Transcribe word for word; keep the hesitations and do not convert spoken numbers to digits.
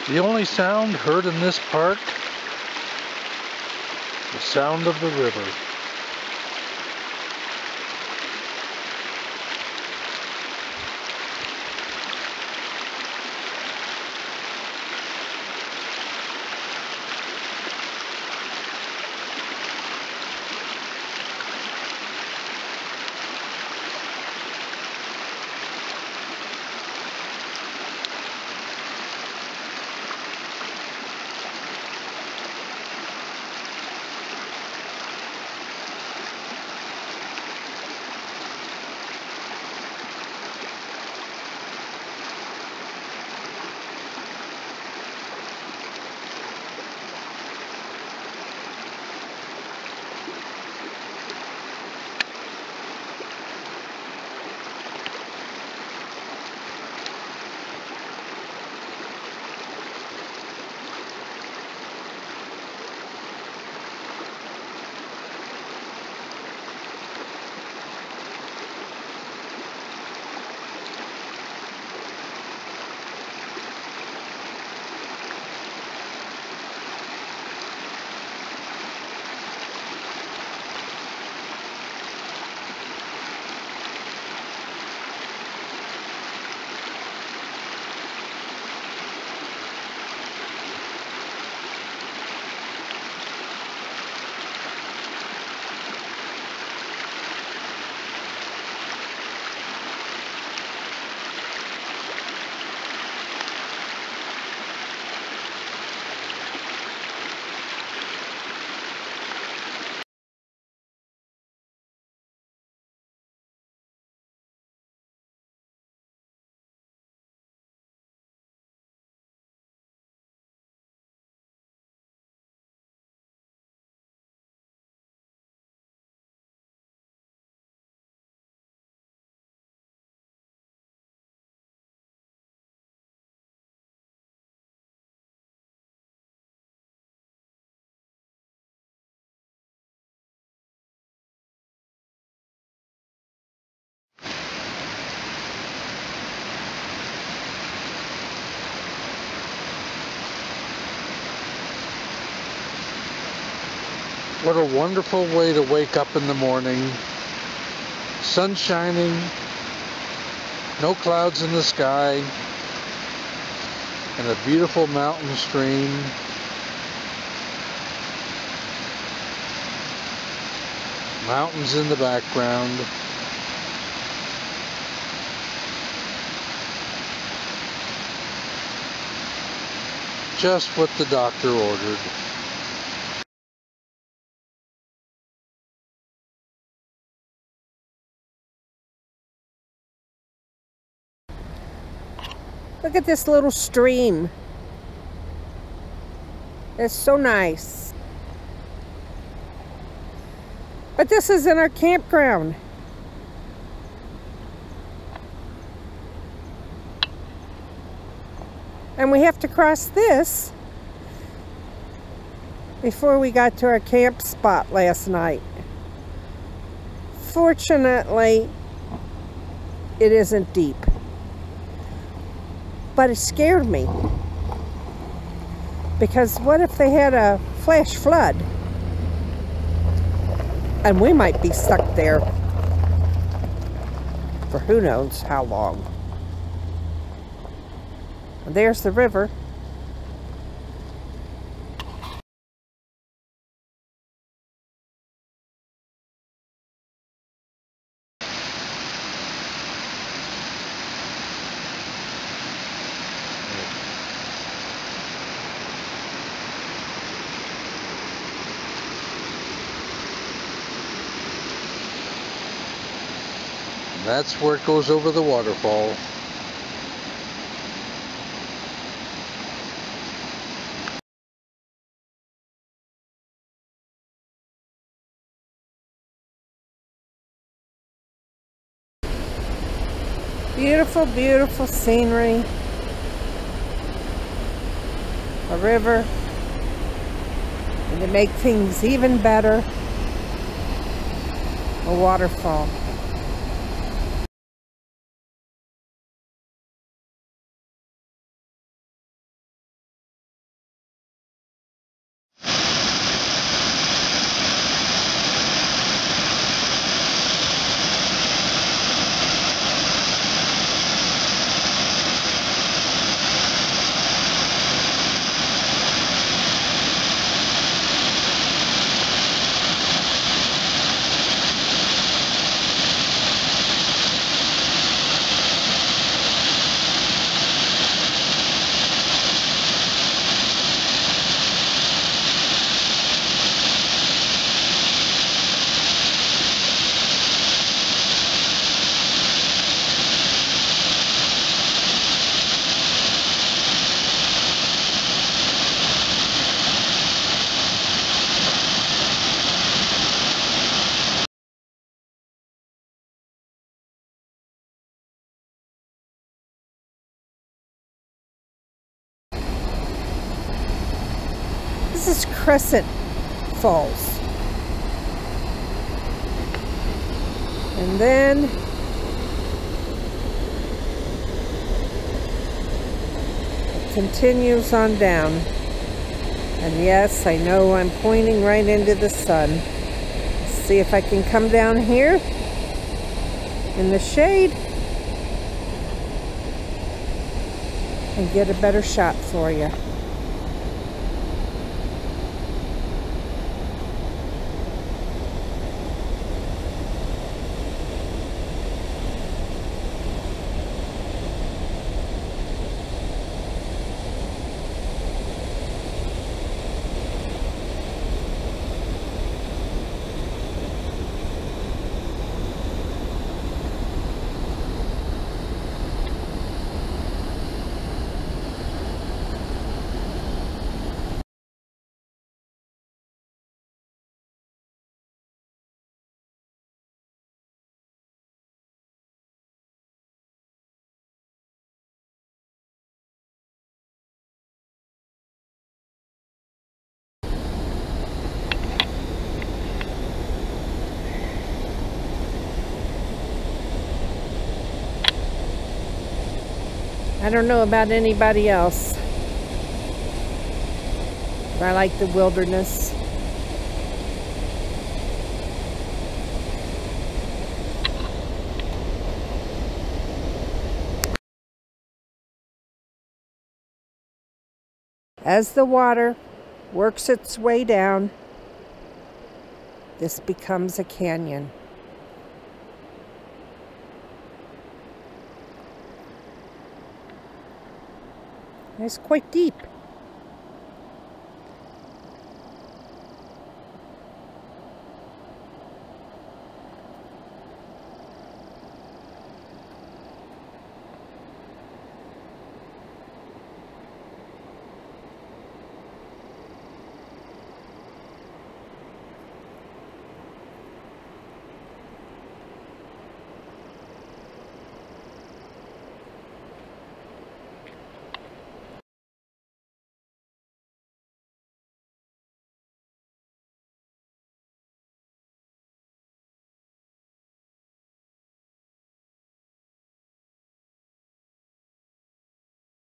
The only sound heard in this park, the sound of the river. What a wonderful way to wake up in the morning. Sun shining, no clouds in the sky, and a beautiful mountain stream. Mountains in the background. Just what the doctor ordered. Look at this little stream. It's so nice. But this is in our campground. And we have to cross this before we got to our camp spot last night. Fortunately, it isn't deep. But it scared me, because what if they had a flash flood and we might be stuck there for who knows how long. And there's the river. That's where it goes over the waterfall. Beautiful, beautiful scenery. A river. And to make things even better, a waterfall. is Crescent Falls. And then it continues on down. And yes, I know I'm pointing right into the sun. Let's see if I can come down here in the shade and get a better shot for you. I don't know about anybody else, but I like the wilderness. As the water works its way down, this becomes a canyon. It's quite deep.